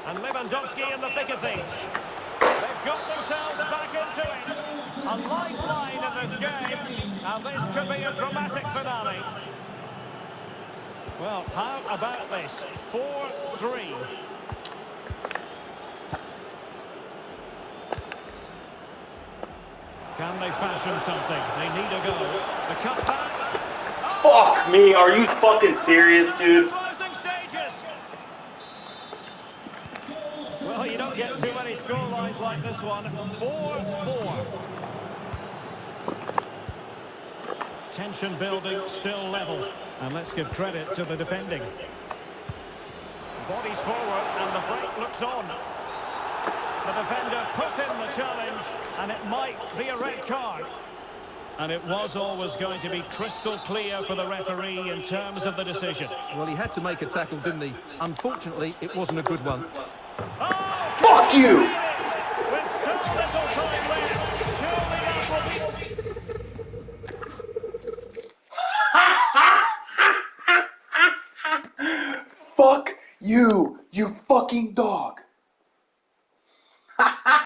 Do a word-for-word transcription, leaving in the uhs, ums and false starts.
And Lewandowski in the thick of things. They've got themselves back into it. A lifeline in this game. And this could be a dramatic finale. Well, how about this? four three. Can they fashion something? They need a go. The cutback. Fuck me, are you fucking serious, dude? Closing stages. Well, you don't get too many score lines like this one. four four. Tension building, still level. And let's give credit to the defending. Bodies forward and the break looks on. The defender put in the challenge, and it might be a red card. And it was always going to be crystal clear for the referee in terms of the decision. Well, he had to make a tackle, didn't he? Unfortunately, it wasn't a good one. Oh, Fuck you! with so little time left, surely that will be... Fuck you, you fucking dog.